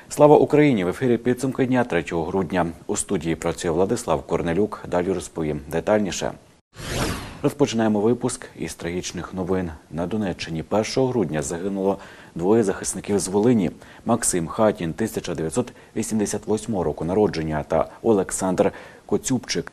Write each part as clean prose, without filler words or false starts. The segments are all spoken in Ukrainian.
Слава Україні! В ефірі підсумки дня 3 грудня. У студії працює Владислав Корнелюк. Далі розповім детальніше. Розпочинаємо випуск із трагічних новин. На Донеччині 1 грудня загинуло двоє захисників з Волині. Максим Хатін, 1988 року народження, та Олександр Коцюбчик,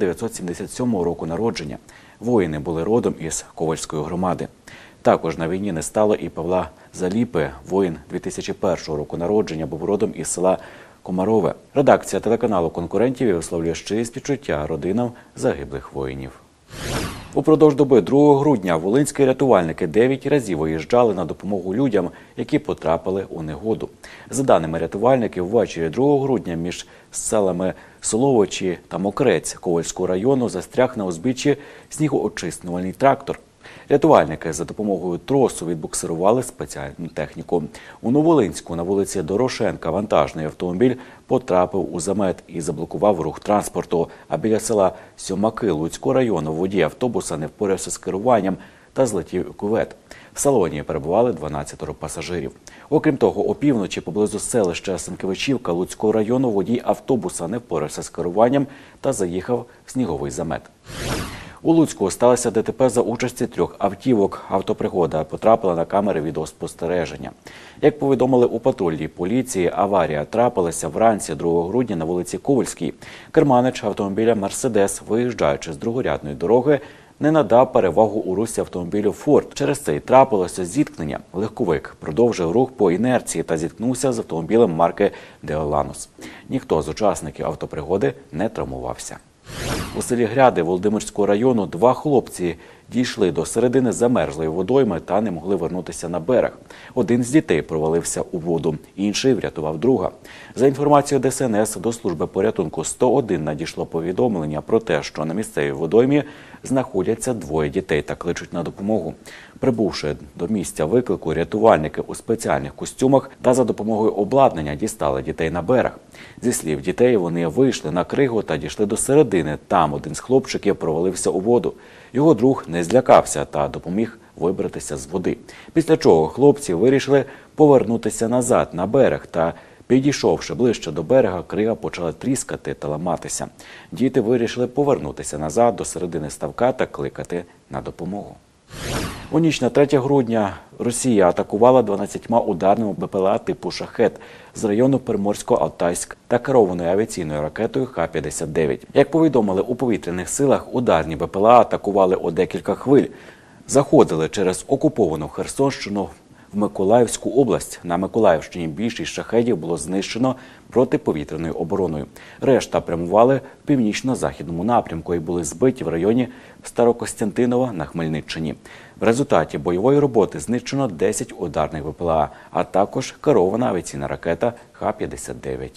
1977 року народження. Воїни були родом із Ковальської громади. Також на війні не стало і Павла Заліпи. Воїн 2001 року народження, був родом із села Комарове. Редакція телеканалу «Конкурентів» висловлює щирі співчуття родинам загиблих воїнів. Упродовж доби 2 грудня волинські рятувальники 9 разів виїжджали на допомогу людям, які потрапили у негоду. За даними рятувальників, ввечері 2 грудня між селами Соловичі та Мокрець Ковальського району застряг на узбіччі снігоочистювальний трактор. Рятувальники за допомогою тросу відбуксирували спеціальну техніку. У Новолинську на вулиці Дорошенка вантажний автомобіль потрапив у замет і заблокував рух транспорту. А біля села Сьомаки Луцького району водій автобуса не впорався з керуванням та злетів у кювет. В салоні перебували 12 пасажирів. Окрім того, опівночі поблизу селища Сенкевичівка Луцького району водій автобуса не впорався з керуванням та заїхав в сніговий замет. У Луцьку сталося ДТП за участі 3 автівок. Автопригода потрапила на камери відеоспостереження. Як повідомили у патрульній поліції, аварія трапилася вранці 2 грудня на вулиці Ковальській. Керманич автомобіля «Мерседес», виїжджаючи з другорядної дороги, не надав перевагу у русі автомобілю «Форд». Через це й трапилося зіткнення. Легковик продовжив рух по інерції та зіткнувся з автомобілем марки «Деоланус». Ніхто з учасників автопригоди не травмувався. У селі Гряди Володимирського району 2 хлопці дійшли до середини замерзлої водойми та не могли вернутися на берег. Один з дітей провалився у воду, інший врятував друга. За інформацією ДСНС, до служби порятунку 101 надійшло повідомлення про те, що на місцевій водоймі знаходяться 2 дітей та кличуть на допомогу. Прибувши до місця виклику, рятувальники у спеціальних костюмах та за допомогою обладнання дістали дітей на берег. Зі слів дітей, вони вийшли на кригу та дійшли до середини. Там один з хлопчиків провалився у воду. Його друг не злякався та допоміг вибратися з води. Після чого хлопці вирішили повернутися назад на берег та, підійшовши ближче до берега, крига почала тріскати та ламатися. Діти вирішили повернутися назад до середини ставка та кликати на допомогу. У ніч на 3 грудня Росія атакувала 12 ударними БПЛА типу «Шахет» з району Приморсько-Алтайськ та керованою авіаційною ракетою Х-59. Як повідомили у повітряних силах, ударні БПЛА атакували у декілька хвиль. Заходили через окуповану Херсонщину в Миколаївську область. На Миколаївщині більшість шахедів було знищено протиповітряною обороною. Решта прямували в північно-західному напрямку і були збиті в районі Старокостянтинова на Хмельниччині. В результаті бойової роботи знищено 10 ударних БПЛА, а також керована авіаційна ракета Х-59.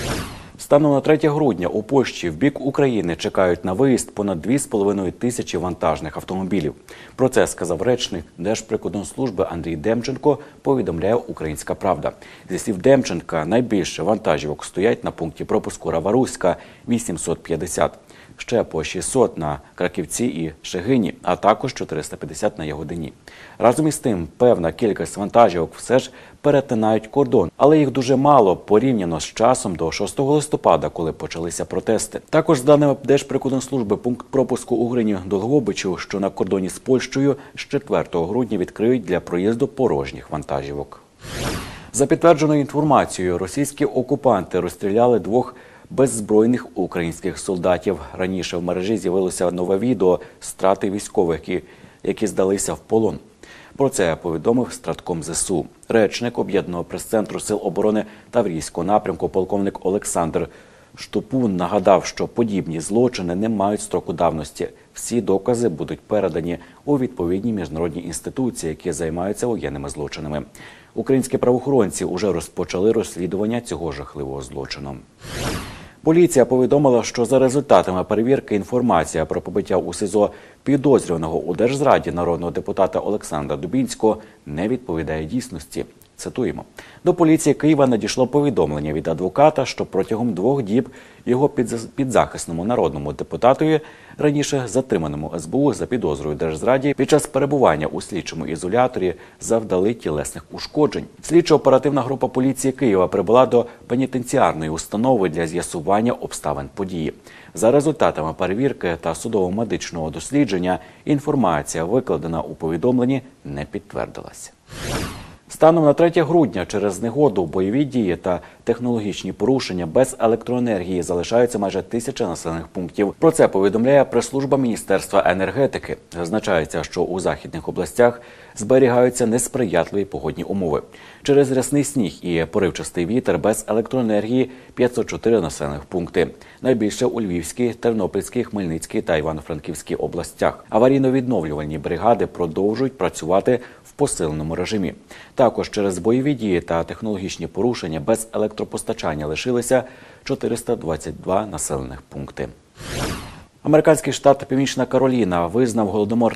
Станом на 3 грудня у Польщі в бік України чекають на виїзд понад 2,5 тисячі вантажних автомобілів. Про це сказав речник Держприкордонслужби Андрій Демченко, повідомляє «Українська правда». Зі слів Демченка, найбільше вантажівок стоять на пункті пропуску Раваруська – 850. Ще по 600 на Краківці і Шегині, а також 450 на Ягодині. Разом із тим, певна кількість вантажівок все ж перетинають кордон, але їх дуже мало порівняно з часом до 6 листопада, коли почалися протести. Також, з даними Держприкордонслужби, пункт пропуску у Грині-Долгобичу, що на кордоні з Польщею, з 4 грудня відкриють для проїзду порожніх вантажівок. За підтвердженою інформацією, російські окупанти розстріляли 2 беззбройних українських солдатів. Раніше в мережі з'явилося нове відео страти військових, які здалися в полон. Про це повідомив Стратком ЗСУ. Речник Об'єднаного прес-центру Сил оборони Таврійського напрямку полковник Олександр Штупун нагадав, що подібні злочини не мають строку давності. Всі докази будуть передані у відповідні міжнародні інституції, які займаються воєнними злочинами. Українські правоохоронці уже розпочали розслідування цього жахливого злочину. Поліція повідомила, що за результатами перевірки інформація про побиття у СІЗО підозрюваного у Держзраді народного депутата Олександра Дубінського не відповідає дійсності. Цитуємо. До поліції Києва надійшло повідомлення від адвоката, що протягом 2 діб його підзахисному народному депутатові, раніше затриманому СБУ за підозрою держзраді, під час перебування у слідчому ізоляторі завдали тілесних ушкоджень. Слідчо-оперативна група поліції Києва прибула до пенітенціарної установи для з'ясування обставин події. За результатами перевірки та судово-медичного дослідження інформація, викладена у повідомленні, не підтвердилася. Станом на 3 грудня через негоду, бойові дії та технологічні порушення без електроенергії залишаються майже 1000 населених пунктів. Про це повідомляє прес-служба Міністерства енергетики. Зазначається, що у західних областях зберігаються несприятливі погодні умови. Через рясний сніг і поривчастий вітер без електроенергії 504 населених пункти. Найбільше у Львівській, Тернопільській, Хмельницькій та Івано-Франківській областях. Аварійно-відновлювальні бригади продовжують працювати в посиленому режимі. Також через бойові дії та технологічні порушення без електропостачання лишилися 422 населених пункти. Американський штат Північна Кароліна визнав Голодомор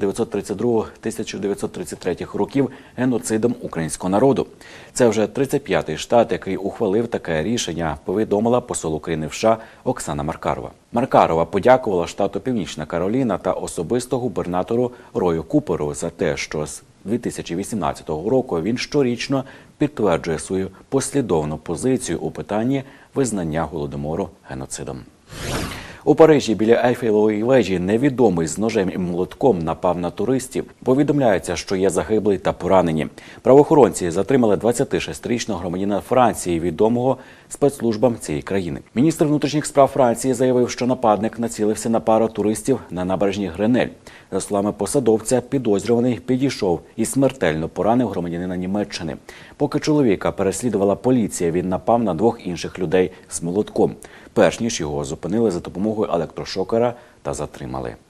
1932-1933 років геноцидом українського народу. Це вже 35-й штат, який ухвалив таке рішення, повідомила посол України в США Оксана Маркарова. Маркарова подякувала штату Північна Кароліна та особисто губернатору Рою Куперу за те, що з 2018 року він щорічно підтверджує свою послідовну позицію у питанні визнання Голодомору геноцидом. У Парижі біля Ейфелевої вежі невідомий з ножем і молотком напав на туристів. Повідомляється, що є загиблий та поранені. Правоохоронці затримали 26-річного громадянина Франції, відомого спецслужбам цієї країни. Міністр внутрішніх справ Франції заявив, що нападник націлився на пару туристів на набережні Гренель. За словами посадовця, підозрюваний підійшов і смертельно поранив громадянина Німеччини. Поки чоловіка переслідувала поліція, він напав на 2 інших людей з молотком. Перш ніж його зупинили за допомогою електрошокера та затримали.